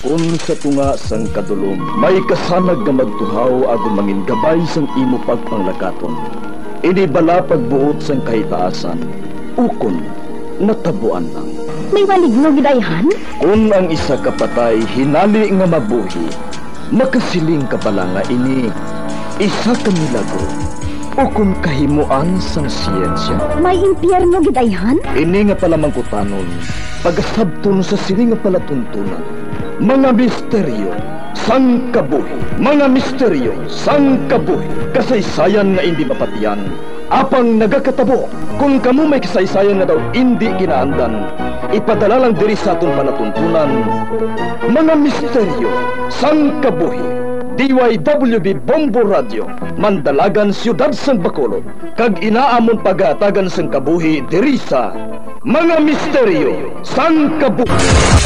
Kung sa tunga sang kadulom, may kasanag nga magtuhaw agon mangin gabay sang imo pagpanglakaton. Ini bala pagbuot sang kahitaasan, ukon natabuan lang. May maligno gidayhan? Kung ang isa kapatay hinali nga mabuhi, makasiling ka pala nga ini isa ka milagro o kung kahimuan sang siyensya. May impyerno gidayhan? Ini nga pala mangkutanon, pagasabton sa sini nga pala tuntunan. Mga misteryo sang kabuhi, mga misteryo sang kabuhi, kasaysayan nga hindi mapatiyan, apang nagakatabo. Kung kamo may kasaysayan nga daw hindi ginaandan, ipadala lang diri sa atong palatuntunan. Mga misteryo sang kabuhi, DYWB Bombo Radio, Mandalagan, Siyudad San Bacolod, kag inaamon pagatagan sang kabuhi diri sa Mga Misteryo sang Kabuhi.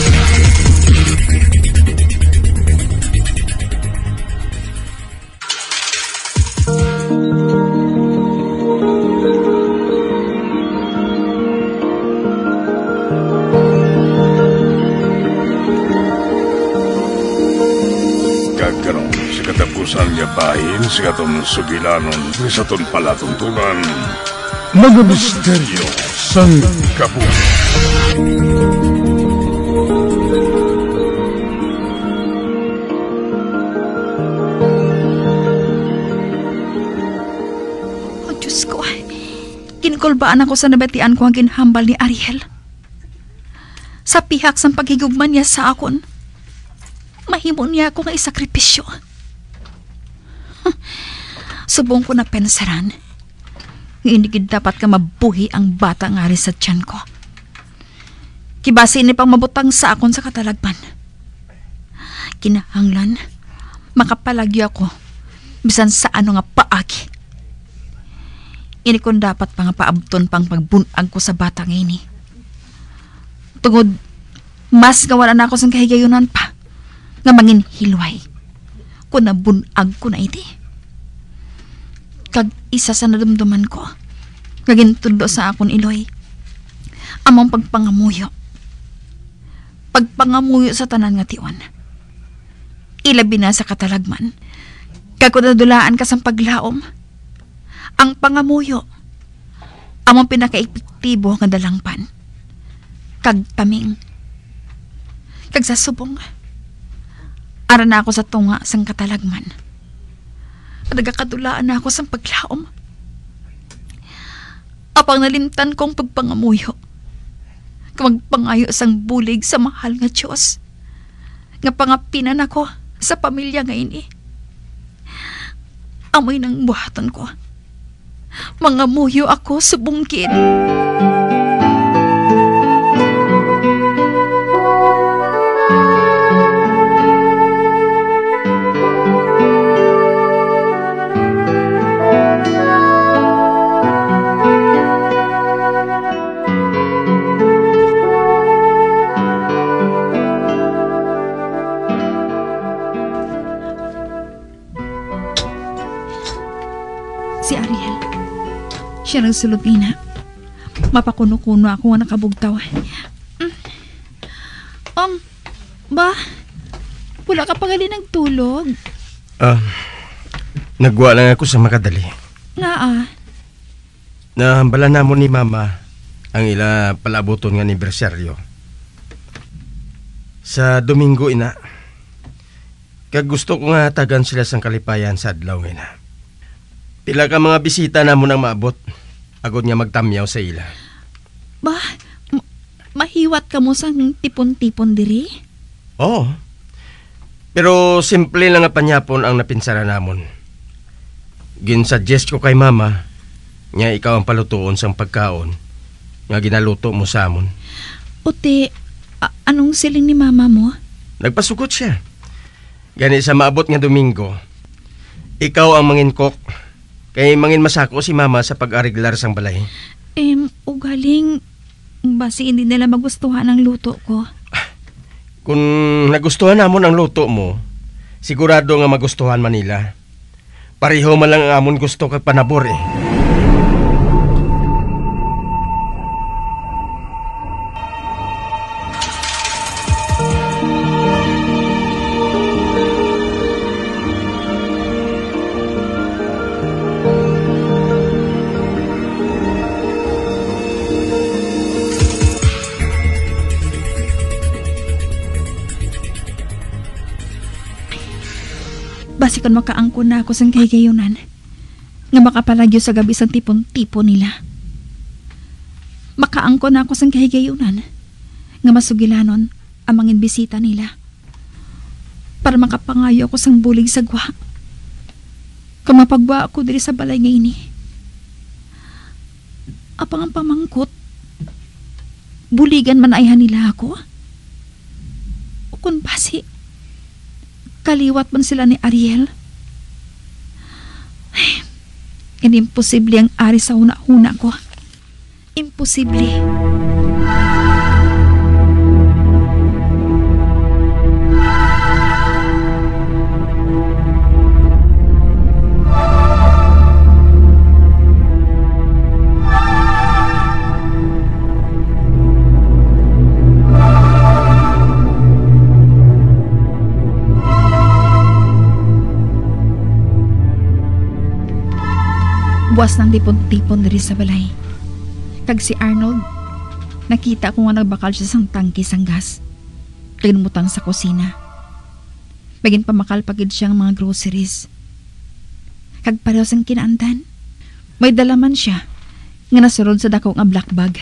Katapusan niya bahin sa katong sugilanon sa ton palatuntunan. Mga misteryo sang kabuhi. Oh, Diyos ko. Kinkulbaan ako sa nabatian ko ang ginhambal ni Ariel. Sa pihak sang paghigugman niya sa akon, mahimo niya ako nga isakripisyo. Subong ko na pensaran, hindi dapat ka mabuhi ang bata nga rin sa tiyan ko. Kibasi ni pang mabutang sa akon sa katalagman. Kinahanglan, makapalagyo ako, bisan sa ano nga paagi. Ini kung dapat pa nga paabton pang pagbunag ko sa bata nga ini. Tungod, mas gawalan na ako sa kahigayunan pa, nga mangin hilway, kung nabunag ko na iti. Kag isa sa nadumduman ko, kagintundo sa akon iloy, among pagpangamuyo. Pagpangamuyo sa tanan nga tiwan. Ilabi na sa katalagman, kag nadulaan ka sa paglaom. Ang pangamuyo, among pinaka-epektibo nga dalangpan. Kag taming. Kag sa subong, ara na ako sa tunga sang katalagman. Nagkakatulaan na ako sa paglaom. Apang nalimtan kong pagpangamuyo. Kamagpangayo sang bulig sa mahal nga Diyos. Nga pangapinan ako sa pamilya nga ini. Amoy ng buhatan ko. Mangamuyo ako sa bungkid. Si Ariel, siya ng sulot ina. Mapakuno-kuno ako nga nakabugtaw. Ba? Wala ka pa gali nagtulog? Nagwa lang ako sa makadali. Nga Nahambalan na mo ni Mama ang ila palabuton nga anibersaryo. Sa Domingo ina. Kag gusto ko nga tagan sila sang kalipayan sa adlaw ina. Pila ka mga bisita na mo nang maabot. Agod nga magtamyaw sa ila. Ba? Mahiwat ka mo sang tipon-tipon diri? Oo. Pero simple lang nga panyapon ang napinsara namon. Ginsuggest ko kay Mama nga ikaw ang palutuon sang pagkaon nga ginaluto mo sa amon. Ote, anong siling ni Mama mo? Nagpasugot siya. Gani sa maabot nga Domingo, ikaw ang mangin cook. Kay mangin masako si Mama sa pag-ariglar sang balay. Ugaling, basi hindi nila magustuhan ang luto ko. Kung nagustuhan namon ang luto mo, sigurado nga magustuhan man nila. Pareho man lang ang amon gusto kag panabor eh. Basi kon makaangkon na ako sang kahigayunan nga makapalagyo sa gabi sang tipon-tipon nila. Makaangkon na ako sang kahigayunan nga masugilanon ang mga bisita nila para makapangayo ako sang bulig sa gwa. Kung mapagwa ako diri sa balay ngayon apang ang pamangkot buligan man ayhan nila ako o kung basi kaliwat man sila ni Ariel. Ay, imposible ang ari sa una-una ko. Imposible. Buwas ng tipon-tipon diri sa balay. Kag si Arnold, nakita ko nga nagbakal siya sang tangki sang gas. Kag numutang sa kusina. Bagin pa makalpagid siyang mga groceries. Kag pareho sang kinaandan. May dalaman siya nga nasurod sa dako nga black bag.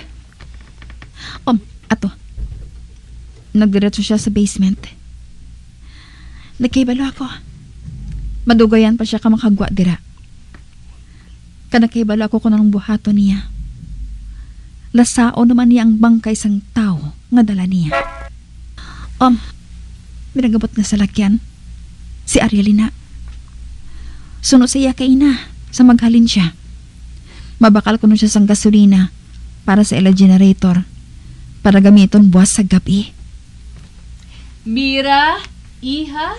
Ato. Nagdiretso siya sa basement. Nagkaibalo ako. Madugayan pa siya ka makagwa dira. Kanakaibala ako ng buhato niya. Lasao naman niya ang bangkay sang tao nga dala niya. Binagabot nga sa lakyan. Si Arielina. Suno siya kay ina sa maghalin siya. Mabakal ko na siya sang gasolina para sa ila generator para gamiton buwas sa gabi. Mira, iha?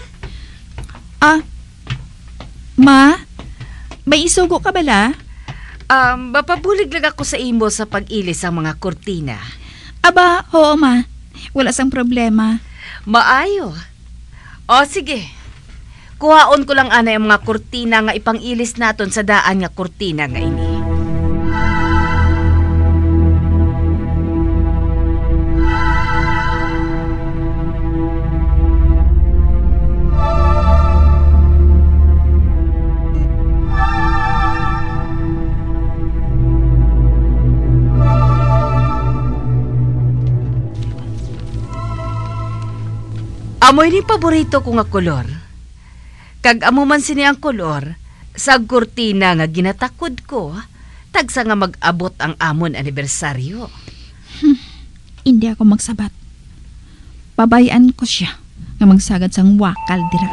Ma? May isugo ka bala? Mapabulig lang ako sa imo sa pag-ilis ang mga kurtina. Aba, oo ma. Wala sang problema. Maayo. O sige. Kuhaon ko lang ana ang mga kurtina nga ipang-ilis naton sa daan nga kurtina nga ini. Amoy ni paborito ko nga kolor. Kag amo man sini ang kolor, sa kurtina nga ginatakod ko, tagsa nga mag-abot ang amon anibersaryo. Hindi ako magsabat. Pabayaan ko siya nga magsagad sang wakal dira.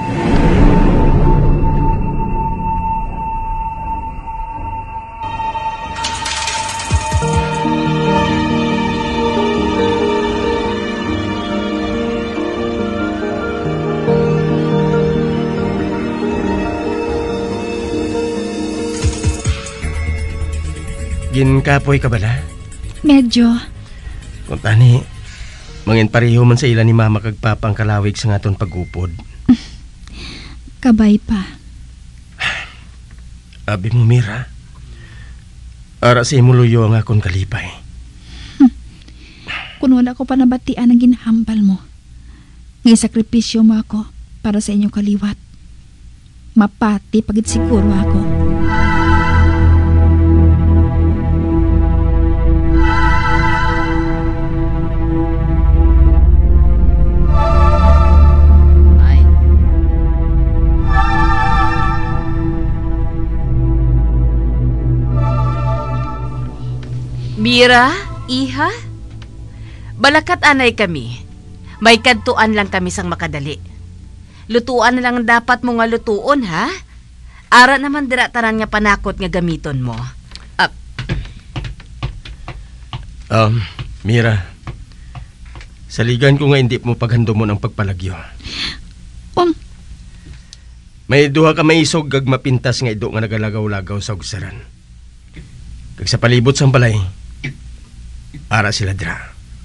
Ginkapoy ka bala? Medyo. Kung tani, mangin pareho man sa ila ni mama kag papang kalawig sa ngaton pag-upod. Kabay pa. Abi mo, Mira. Ara sa imuluyo ang akong kalipay. Kung wala ko pa nabatian ang ginahambal mo, ngisakripisyo mo ako para sa inyong kaliwat. Mapati pagit siguro ako. Mira, iha? Balakat anay kami. May kadtuan lang kami sang makadali. Lutuan na lang dapat mo nga lutuon, ha? Ara naman dira tanan nga panakot nga gamiton mo. Mira. Saligan ko nga hindi mo paghando mo ng pagpalagyo. May duha ka maisog kag mapintas nga ido nga nagalagaw-lagaw sa ugsaran. Kag sa palibot sang balay, ara sila dira.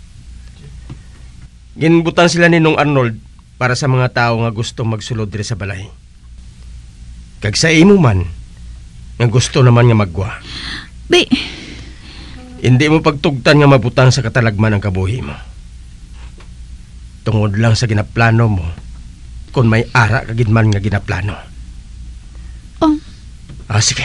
Ginbutan sila ni Nong Arnold para sa mga tao nga gusto magsulod diri sa balay. Kag sa imo man, nga gusto naman nga magwa. Hindi mo pagtugtan nga mabutang sa katalagman ang kabuhi mo. Tungod lang sa ginaplano mo, kung may ara kagid man nga ginaplano. Sige.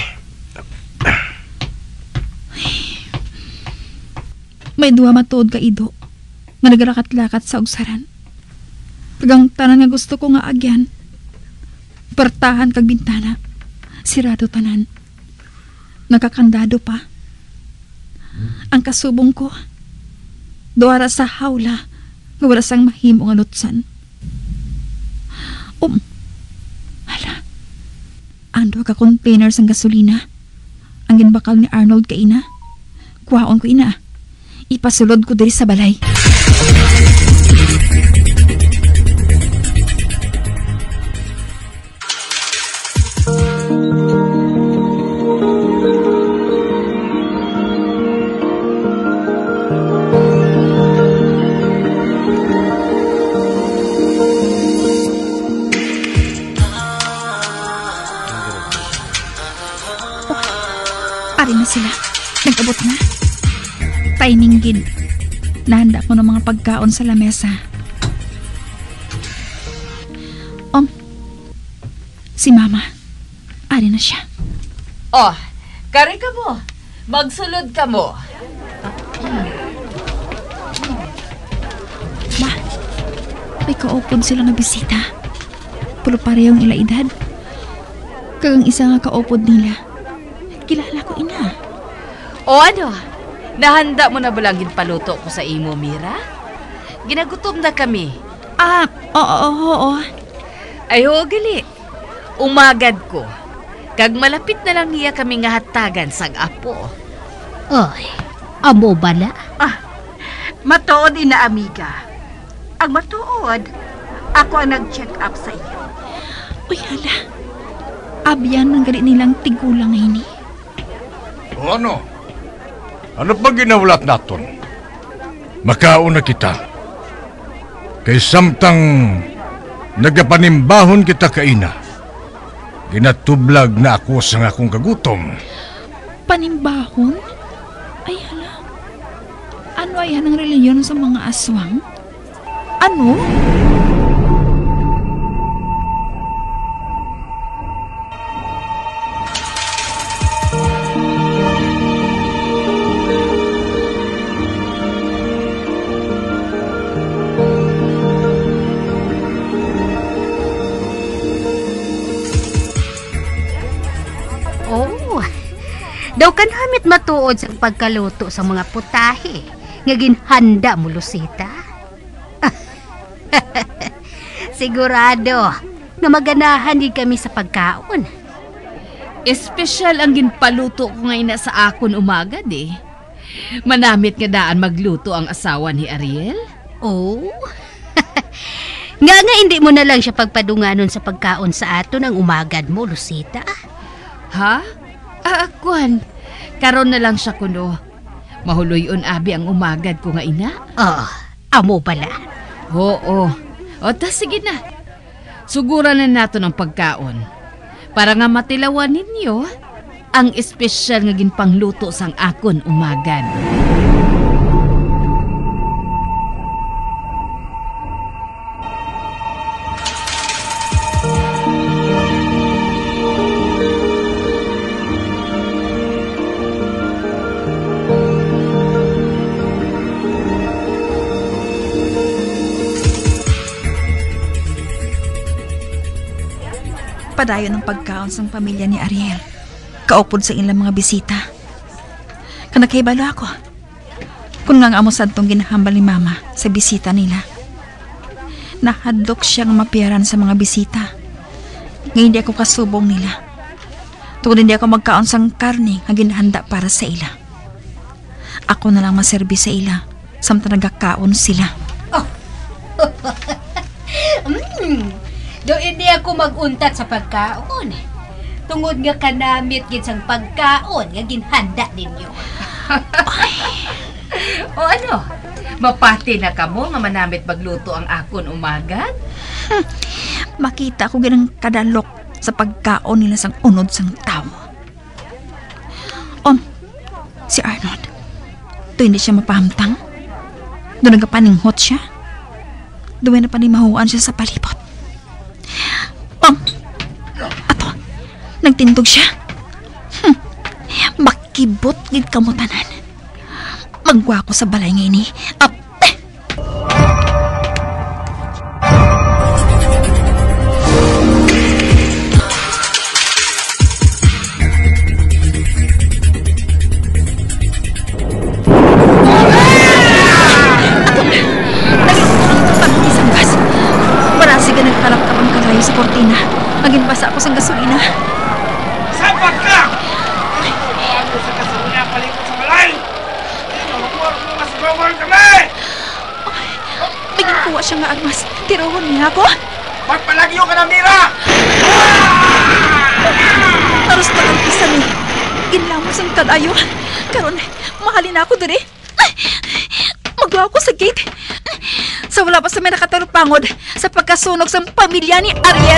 May duwa matuod ka, Ido, nga nagrakat-lakat sa ugsaran. Kagang tanan nga gusto ko nga agyan. Pertahan kag bintana. Sirado tanan. Nagkakandado pa. Ang kasubong ko, duwara sa hawla, nga wala sang mahimo nga lutsan. Hala. Ando ka container sang gasolina. Ang ginbakal ni Arnold ka ina. Kuhaon ko ina. Ipasulod ko diri sa balay. Ari na sila. Nag-abot na. Timing gid. Nahanda ko ng mga pagkaon sa lamesa. Si Mama. Ari na siya. Oh, kari ka mo. Magsulod ka mo. Ma, may kaupod sila nga bisita. Pero parehong ila edad. Kagang isa nga kaupod nila. Kilala ko ina. O ano? Nahanda mo na ba lang ginpaluto ko sa imo, Mira? Ginagutom na kami. Oo. Ay, ho, gali. Umagad ko. Kag malapit na lang niya kami nga hatagan sang apo. Oy, amo bala? Matuod ina, amiga. Ang matuod, ako ang nag-check up sa iyo. Uy, hala. Abyan ng gali nilang tigulang ini. O ano? Ano pa ginawlat naton? Makauna kita. Kay samtang nagapanimbahon kita kaina. Ginatublag na ako sa akong kagutom. Panimbahon? Ay hala. Ano ay ang reliyon sa mga aswang? Ano? Daw kan hamit matuod sa pagkaluto sa mga putahe nga ginhanda mo, Lucita. Sigurado na maganahan din kami sa pagkaon. Espesyal ang ginpaluto ko ngayon sa akon umagad eh. Manamit nga daan magluto ang asawa ni Ariel. Oh? Nga hindi mo na lang siya pagpadunganon sa pagkaon sa ato ng umagad mo, Lucita. Ha? Kwan. Karon na lang siya kuno. Mahuloyon abi ang umagad ko nga ina. Amo pala. Oo. O ta sige na. Suguran na nato ng pagkaon. Para nga matilawan ninyo ang espesyal nga ginpangluto sang akon umagad. Padayon ng pagkaon sang pamilya ni Ariel. Kaupod sa ilang mga bisita. Kanakaibalo ako. Kung nga amo sadtong ginahambal ni Mama sa bisita nila. Nahadlok siyang mapiyaran sa mga bisita. Ngayon hindi ako kasubong nila. Tungkol hindi ako magkaon sang karne nga ginahanda para sa ila. Ako na lang maserbi sa ila samtang nagkakaon sila. Do hindi ako maguntat sa pagkaon. Tungod nga kanamit gid sang pagkaon nga ginhanda ninyo. O ano? Mapati na kamo nga manamit magluto ang akon umagad? Makita ko ganang kadalok sa pagkaon nila sang unod sang tao. Si Arnold. To hindi siya mapahamtang. Doon nagapaninghot siya. Doon na panimahuan siya sa palibot. Ato, nagtindog siya. Kibot gid kamutanan. Magwa ko sa balay ngayon ni. Sa kortina, maging basa ako sa gasolina. Sapat ka! Ano ko sa gasolina palikot sa balay? Huwag mo masugawal kami! Bigyan kuha siya nga armas. Tirohon niya ako. Magpalagyo ka na, Mira! Taros na ang isa ni. Ginlamos ang kalayo. Karon, mahalin ako diri. Magawa ko sa gate. Sa wala pa sa may nakatarupangod sa pagkasunog sa pamilya ni Ariel.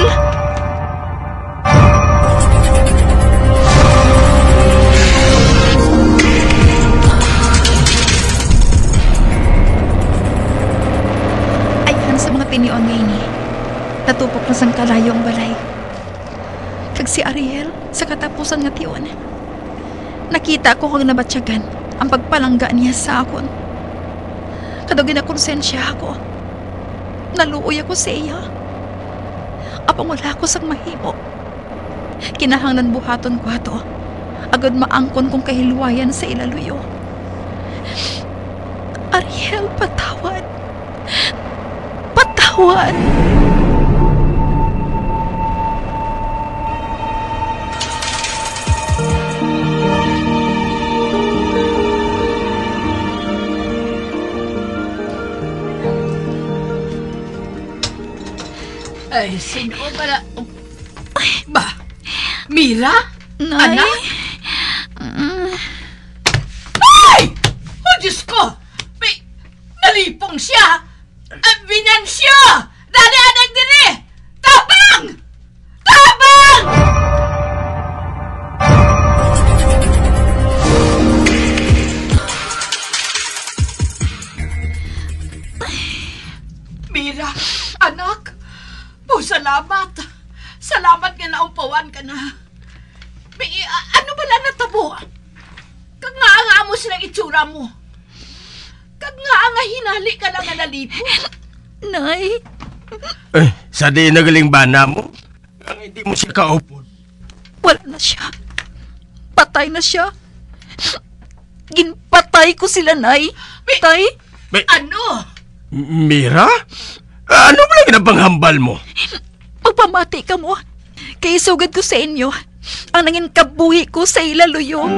Ayhan sa mga tinion ngayon ni. Natupok na sang kalayo ang balay. Kag si Ariel sa katapusan nga tiyon. Nakita ko kung nabatsyagan ang pagpalangga niya sa akon. Kadagin na konsensya ako. Naluoy ako sa iya. Apang wala ko sang mahimo. Kinahanglan buhaton ko ato. Agad maangkon kong kahilwayan sa ilaluyo. Ariel, patawad. Patawad. Ay, sino pala? Ba? Mira? Nay? Anak? Ay! Oh, Diyos ko! May nalipong siya! Binansyo! Dali-anak diri! Tabang! Tabang! Mira, anak! Salamat. Salamat nga naumpawan ka na. May, ano ba lang natabo? Kag nga mo silang itsura mo. Kag nga hinali ka lang nga nalipo. Nay? Sa di nagaling bana mo, ang hindi mo siya kaupod. Wala na siya. Patay na siya. Ginpatay ko sila, Nay. Tay? Ano? Mira? Ano ba lang napanghambal mo? Magpamati ka mo. Kaya sugad ko sa inyo ang nangin kabuhi ko sa ilaluyo.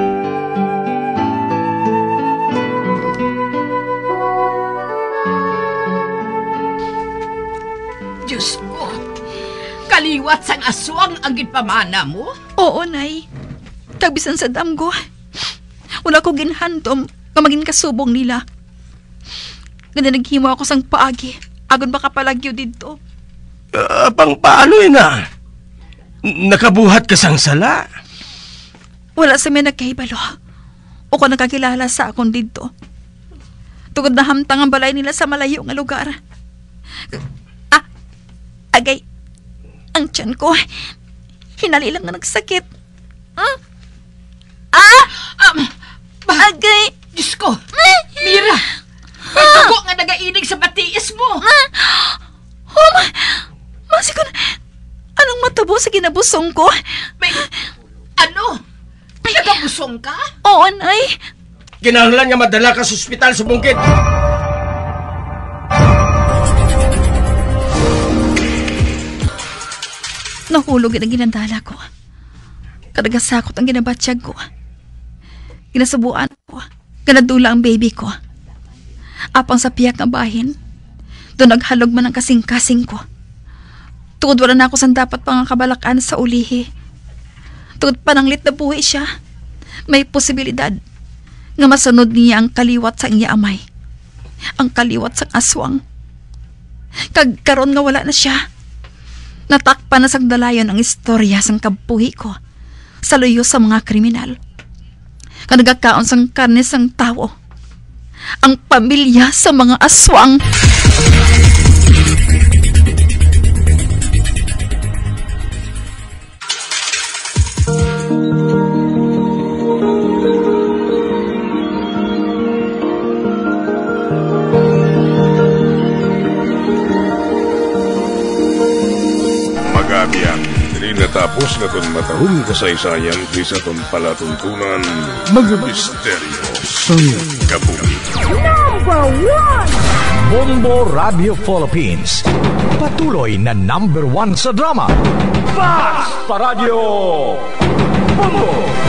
Diyos ko, kaliwat sang aswang ang ginpamana mo? Oo, Nay. Tabisan sa damgo. Wala ko ginhandom nga maging kasubong nila. Ganda naghimo ako sang paagi. Agon baka palagyo dito. Pang paano na? Nakabuhat ka sang sala? Wala sa may nagkahibalo. O ko nakakilala sa akong dito. Tugod na hamtang ang balay nila sa malayo nga lugar. Agay. Ang tiyan ko. Hinali lang na nagsakit. Agay. Diyos ko, Mira! May tugo nga nagainig sa batiis mo. Masi ko na. Anong matabo sa ginabusong ko? May, ano? Nagabusong ka? Oo, Nay. Kinahanglan nga madala ka sa ospital sa bungkit. Nahulog ang ginandala ko. Kadagasakot ang ginabatsyag ko. Ginasubuan ko. Ganadula ang baby ko. Apang sa piyak nga bahin, doon naghalog man ang kasing-kasing ko. Tugod wala na ako sang dapat pang kabalakan sa ulihi. Tugod pananglit na buhi siya, may posibilidad nga masunod niya ang kaliwat sa iya amay. Ang kaliwat sa aswang. Kagkaroon nga wala na siya. Natakpan na sang dalayon ang istorya sang kabuhi ko sa luyo sa mga kriminal. Kanagakaon sang karne sang tao. Ang pamilya sa mga aswang. kabiyak. Dili natapos na itong matahong kasaysayan di sa itong palatuntunan. Mga misteryo sa kabuhi. Number 1! Bombo Radio Philippines. Patuloy na number 1 sa drama. Fast Paradyo Bombo!